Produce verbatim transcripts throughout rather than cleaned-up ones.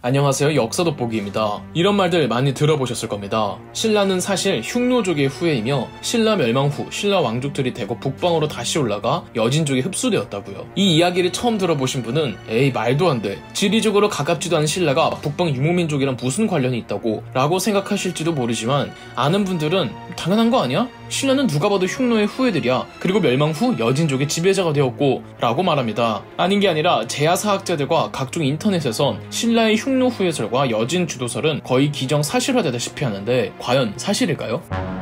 안녕하세요, 역사돋보기입니다. 이런 말들 많이 들어보셨을 겁니다. 신라는 사실 흉노족의 후예이며 신라 멸망 후 신라 왕족들이 대거 북방으로 다시 올라가 여진족에 흡수되었다고요. 이 이야기를 처음 들어보신 분은 에이 말도 안 돼, 지리적으로 가깝지도 않은 신라가 북방 유목민족이랑 무슨 관련이 있다고 라고 생각하실지도 모르지만, 아는 분들은 당연한 거 아니야? 신라는 누가 봐도 흉노의 후예들이야. 그리고 멸망 후 여진족의 지배자가 되었고 라고 말합니다. 아닌 게 아니라 제야사학자들과 각종 인터넷에선 신라의 흉노 후예설과 여진 주도설은 거의 기정사실화되다시피 하는데 과연 사실일까요?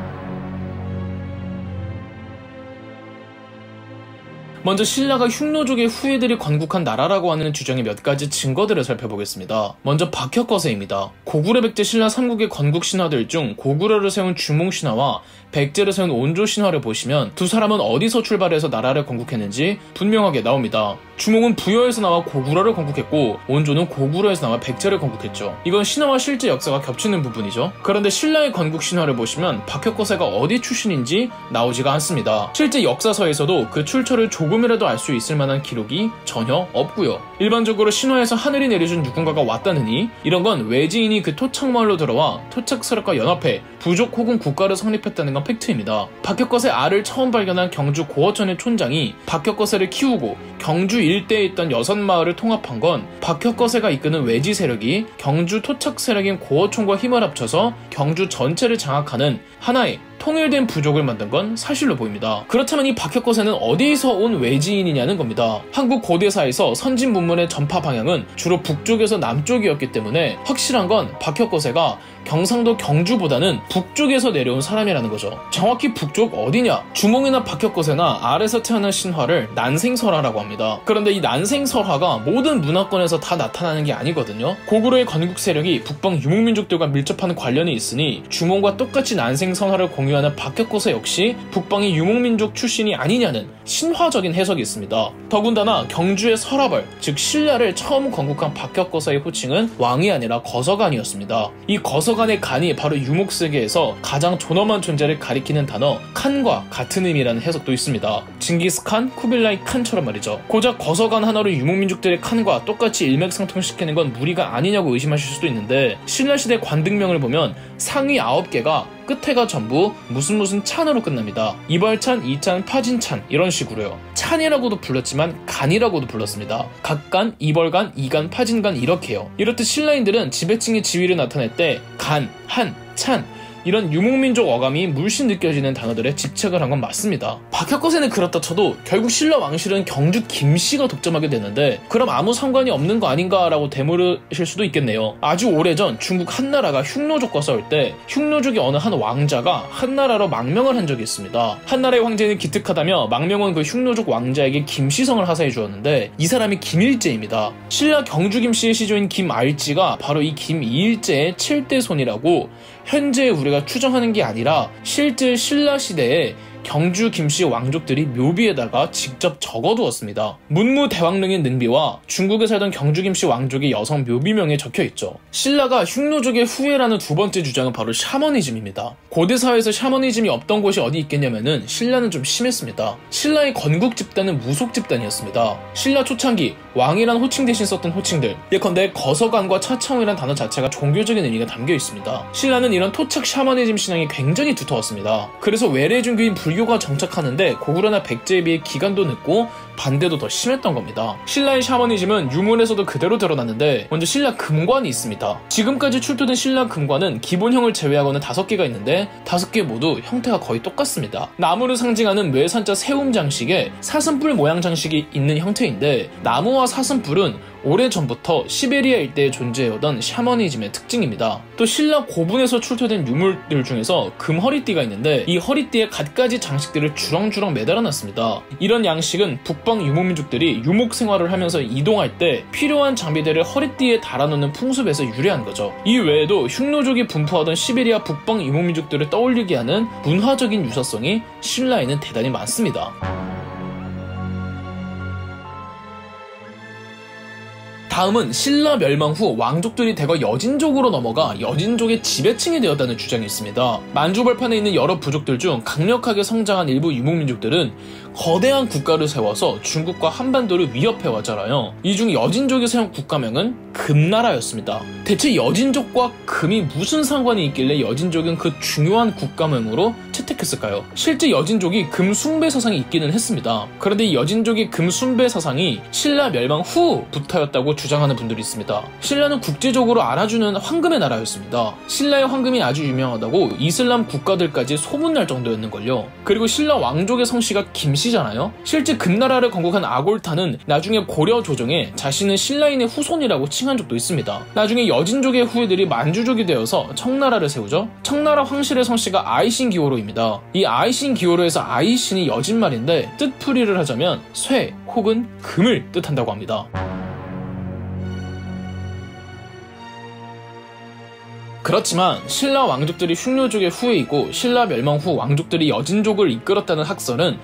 먼저 신라가 흉노족의 후예들이 건국한 나라라고 하는 주장의 몇 가지 증거들을 살펴보겠습니다. 먼저 박혁거세입니다. 고구려 백제 신라 삼국의 건국 신화들 중 고구려를 세운 주몽 신화와 백제를 세운 온조 신화를 보시면 두 사람은 어디서 출발해서 나라를 건국했는지 분명하게 나옵니다. 주몽은 부여에서 나와 고구려를 건국했고 온조는 고구려에서 나와 백제를 건국했죠. 이건 신화와 실제 역사가 겹치는 부분이죠. 그런데 신라의 건국 신화를 보시면 박혁거세가 어디 출신인지 나오지가 않습니다. 실제 역사서에서도 그 출처를 조금이라도 알 수 있을 만한 기록이 전혀 없고요. 일반적으로 신화에서 하늘이 내려준 누군가가 왔다느니 이런 건 외지인이 그 토착마을로 들어와 토착 세력과 연합해 부족 혹은 국가를 성립했다는 건 팩트입니다. 박혁거세 알을 처음 발견한 경주 고어천의 촌장이 박혁거세를 키우고 경주 일대에 있던 여섯 마을을 통합한 건 박혁거세가 이끄는 외지 세력이 경주 토착 세력인 고어촌과 힘을 합쳐서 경주 전체를 장악하는 하나의 통일된 부족을 만든 건 사실로 보입니다. 그렇다면 이 박혁거세는 어디서 온 외지인이냐는 겁니다. 한국 고대사에서 선진 문물의 전파 방향은 주로 북쪽에서 남쪽이었기 때문에 확실한 건 박혁거세가 경상도 경주보다는 북쪽에서 내려온 사람이라는 거죠. 정확히 북쪽 어디냐? 주몽이나 박혁거세나 알에서 태어난 신화를 난생설화라고 합니다. 그런데 이 난생설화가 모든 문화권에서 다 나타나는 게 아니거든요. 고구려의 건국 세력이 북방 유목민족들과 밀접한 관련이 있으니 주몽과 똑같이 난생설화를 공유하는 박혁거세 역시 북방의 유목민족 출신이 아니냐는 신화적인 해석이 있습니다. 더군다나 경주의 설화벌, 즉 신라를 처음 건국한 박혁거세의 호칭은 왕이 아니라 거서관이었습니다. 이 거서관의 간이 바로 유목세계에서 가장 존엄한 존재를 가리키는 단어 칸과 같은 의미라는 해석도 있습니다. 징기스칸, 쿠빌라이 칸처럼 말이죠. 고작 거서관 하나로 유목민족들의 칸과 똑같이 일맥상통시키는 건 무리가 아니냐고 의심하실 수도 있는데, 신라시대 관등명을 보면 상위 아홉 개가 끝에가 전부 무슨 무슨 찬으로 끝납니다. 이벌찬, 이찬, 파진찬 이런 식으로요. 찬이라고도 불렀지만 간이라고도 불렀습니다. 각간, 이벌간, 이간, 파진간 이렇게요. 이렇듯 신라인들은 지배층의 지위를 나타낼 때 간, 한, 찬 이런 유목민족 어감이 물씬 느껴지는 단어들에 집착을 한 건 맞습니다. 박혁거세는 그렇다 쳐도 결국 신라 왕실은 경주 김씨가 독점하게 되는데 그럼 아무 상관이 없는 거 아닌가라고 되물으실 수도 있겠네요. 아주 오래전 중국 한나라가 흉노족과 싸울 때 흉노족의 어느 한 왕자가 한나라로 망명을 한 적이 있습니다. 한나라의 황제는 기특하다며 망명한 그 흉노족 왕자에게 김씨성을 하사해 주었는데 이 사람이 김일제입니다. 신라 경주 김씨의 시조인 김알지가 바로 이 김이일제의 칠대 손이라고 현재 우리가 추정하는 게 아니라 실제 신라 시대에 경주 김씨 왕족들이 묘비에다가 직접 적어두었습니다. 문무대왕릉의 능비와 중국에 살던 경주 김씨 왕족의 여성 묘비명에 적혀있죠. 신라가 흉노족의 후예라는 두 번째 주장은 바로 샤머니즘입니다. 고대사회에서 샤머니즘이 없던 곳이 어디 있겠냐면은 신라는 좀 심했습니다. 신라의 건국 집단은 무속 집단이었습니다. 신라 초창기 왕이란 호칭 대신 썼던 호칭들, 예컨대 거서관과 차창이란 단어 자체가 종교적인 의미가 담겨 있습니다. 신라는 이런 토착 샤머니즘 신앙이 굉장히 두터웠습니다. 그래서 외래 종교인 불교가 정착하는데 고구려나 백제에 비해 기간도 늦고 반대도 더 심했던 겁니다. 신라의 샤머니즘은 유물에서도 그대로 드러났는데 먼저 신라 금관이 있습니다. 지금까지 출토된 신라 금관은 기본형을 제외하고는 다섯 개가 있는데 다섯 개 모두 형태가 거의 똑같습니다. 나무를 상징하는 뇌산자 세움 장식에 사슴뿔 모양 장식이 있는 형태인데, 나무와 사슴뿔은 오래전부터 시베리아 일대에 존재해오던 샤머니즘의 특징입니다. 또 신라 고분에서 출토된 유물들 중에서 금 허리띠가 있는데 이 허리띠에 갖가지 장식들을 주렁주렁 매달아놨습니다. 이런 양식은 북방 유목민족들이 유목 생활을 하면서 이동할 때 필요한 장비들을 허리띠에 달아놓는 풍습에서 유래한 거죠. 이 외에도 흉노족이 분포하던 시베리아 북방 유목민족들을 떠올리게 하는 문화적인 유사성이 신라에는 대단히 많습니다. 다음은 신라 멸망 후 왕족들이 대거 여진족으로 넘어가 여진족의 지배층이 되었다는 주장이 있습니다. 만주벌판에 있는 여러 부족들 중 강력하게 성장한 일부 유목민족들은 거대한 국가를 세워서 중국과 한반도를 위협해왔잖아요. 이 중 여진족이 세운 국가명은 금나라였습니다. 대체 여진족과 금이 무슨 상관이 있길래 여진족은 그 중요한 국가명으로 채택했을까요? 실제 여진족이 금숭배 사상이 있기는 했습니다. 그런데 이 여진족의 금숭배 사상이 신라 멸망 후부터였다고 주장하는 분들이 있습니다. 신라는 국제적으로 알아주는 황금의 나라였습니다. 신라의 황금이 아주 유명하다고 이슬람 국가들까지 소문날 정도였는걸요. 그리고 신라 왕족의 성씨가 김씨잖아요. 실제 금나라를 건국한 아골타는 나중에 고려 조정에 자신은 신라인의 후손이라고 칭한 적도 있습니다. 나중에 여진족의 후예들이 만주족이 되어서 청나라를 세우죠. 청나라 황실의 성씨가 아이신기호로입니다. 이 아이신기호로에서 아이신이 여진말인데 뜻풀이를 하자면 쇠 혹은 금을 뜻한다고 합니다. 그렇지만 신라 왕족들이 흉노족의 후예이고 신라 멸망 후 왕족들이 여진족을 이끌었다는 학설은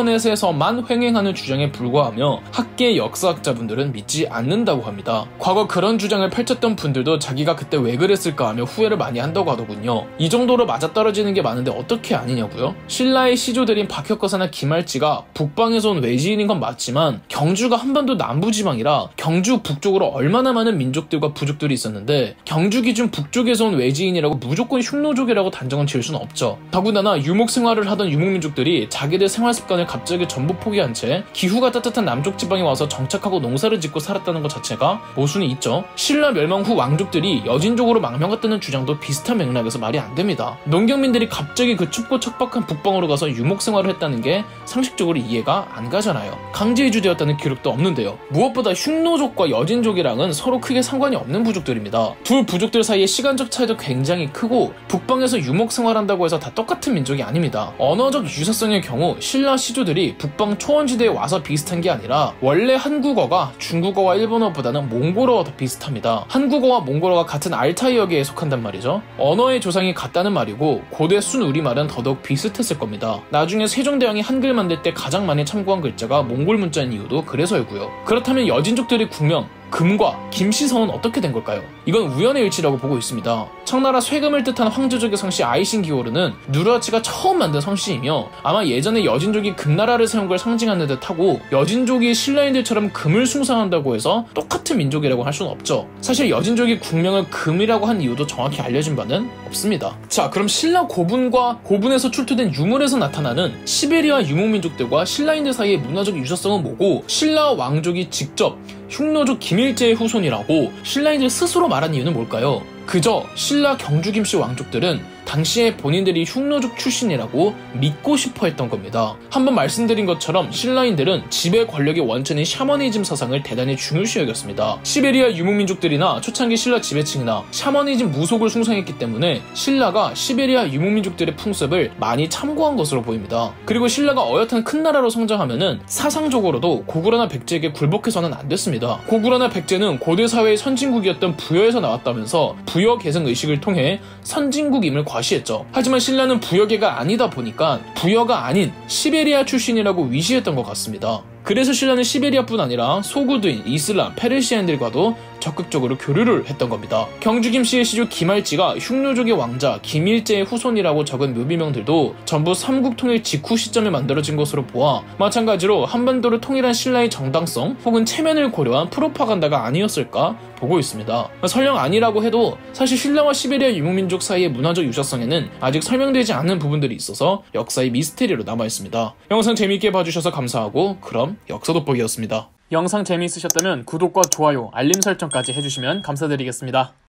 인터넷에서만 횡행하는 주장에 불과하며 학계 역사학자분들은 믿지 않는다고 합니다. 과거 그런 주장을 펼쳤던 분들도 자기가 그때 왜 그랬을까 하며 후회를 많이 한다고 하더군요. 이 정도로 맞아떨어지는 게 많은데 어떻게 아니냐고요? 신라의 시조들인 박혁거사나 김할지가 북방에서 온 외지인인 건 맞지만 경주가 한반도 남부지방이라 경주 북쪽으로 얼마나 많은 민족들과 부족들이 있었는데 경주 기준 북쪽에서 온 외지인이라고 무조건 흉노족이라고 단정은 지을 수는 없죠. 더군다나 유목 생활을 하던 유목민족들이 자기들 생활 습관을 갑자기 전부 포기한 채 기후가 따뜻한 남쪽 지방에 와서 정착하고 농사를 짓고 살았다는 것 자체가 모순이 있죠. 신라 멸망 후 왕족들이 여진족으로 망명했다는 주장도 비슷한 맥락에서 말이 안 됩니다. 농경민들이 갑자기 그 춥고 척박한 북방으로 가서 유목 생활을 했다는 게 상식적으로 이해가 안 가잖아요. 강제 이주되었다는 기록도 없는데요. 무엇보다 흉노족과 여진족이랑은 서로 크게 상관이 없는 부족들입니다. 두 부족들 사이에 시간적 차이도 굉장히 크고 북방에서 유목 생활한다고 해서 다 똑같은 민족이 아닙니다. 언어적 유사성의 경우 신라 시조들이 북방 초원지대에 와서 비슷한 게 아니라 원래 한국어가 중국어와 일본어보다는 몽골어와 더 비슷합니다. 한국어와 몽골어가 같은 알타이어계에 속한단 말이죠. 언어의 조상이 같다는 말이고 고대 순우리말은 더더욱 비슷했을 겁니다. 나중에 세종대왕이 한글 만들 때 가장 많이 참고한 글자가 몽골 문자인 이유도 그래서이고요. 그렇다면 여진족들의 국명 금과 김씨성은 어떻게 된 걸까요? 이건 우연의 일치라고 보고 있습니다. 청나라 쇠금을 뜻한 황제족의 성씨 아이신기호르는 누르하치가 처음 만든 성씨이며 아마 예전에 여진족이 금나라를 세운 걸 상징하는 듯하고 여진족이 신라인들처럼 금을 숭상한다고 해서 똑같은 민족이라고 할 수는 없죠. 사실 여진족이 국명을 금이라고 한 이유도 정확히 알려진 바는 없습니다. 자, 그럼 신라 고분과 고분에서 출토된 유물에서 나타나는 시베리아 유목민족들과 신라인들 사이의 문화적 유사성은 뭐고 신라 왕족이 직접 흉노족 김일제의 후손이라고 신라인들 스스로 말한 이유는 뭘까요? 그저 신라 경주 김씨 왕족들은 당시에 본인들이 흉노족 출신이라고 믿고 싶어 했던 겁니다. 한번 말씀드린 것처럼 신라인들은 지배 권력의 원천인 샤머니즘 사상을 대단히 중요시 여겼습니다. 시베리아 유목민족들이나 초창기 신라 지배층이나 샤머니즘 무속을 숭상했기 때문에 신라가 시베리아 유목민족들의 풍습을 많이 참고한 것으로 보입니다. 그리고 신라가 어엿한 큰 나라로 성장하면은 사상적으로도 고구려나 백제에게 굴복해서는 안 됐습니다. 고구려나 백제는 고대 사회의 선진국이었던 부여에서 나왔다면서 부여 계승 의식을 통해 선진국임을 과시했죠. 하지만 신라는 부여계가 아니다 보니까 부여가 아닌 시베리아 출신이라고 위시했던 것 같습니다. 그래서 신라는 시베리아뿐 아니라 소구드인 이슬람, 페르시아인들과도 적극적으로 교류를 했던 겁니다. 경주 김씨의 시조 김할지가 흉노족의 왕자 김일제의 후손이라고 적은 묘비명들도 전부 삼국 통일 직후 시점에 만들어진 것으로 보아 마찬가지로 한반도를 통일한 신라의 정당성 혹은 체면을 고려한 프로파간다가 아니었을까 보고 있습니다. 설령 아니라고 해도 사실 신라와 시베리아 유목민족 사이의 문화적 유사성에는 아직 설명되지 않은 부분들이 있어서 역사의 미스테리로 남아있습니다. 영상 재미있게 봐주셔서 감사하고 그럼 역사 돋보기였습니다. 영상 재미있으셨다면 구독과 좋아요, 알림 설정까지 해주시면 감사드리겠습니다.